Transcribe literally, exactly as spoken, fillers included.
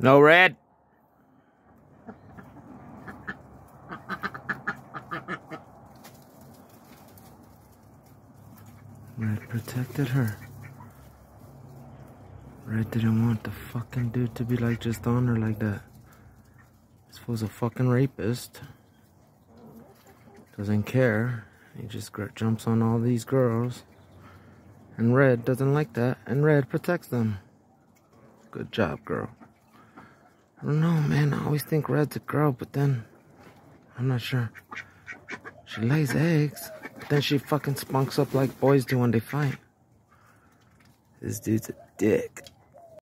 No, Red. Red protected her. Red didn't want the fucking dude to be like just on her like that. This fool's a fucking rapist. Doesn't care. He just jumps on all these girls. And Red doesn't like that. And Red protects them. Good job, girl. I don't know, man. I always think Red's a girl, but then I'm not sure. She lays eggs, but then she fucking spunks up like boys do when they fight. This dude's a dick.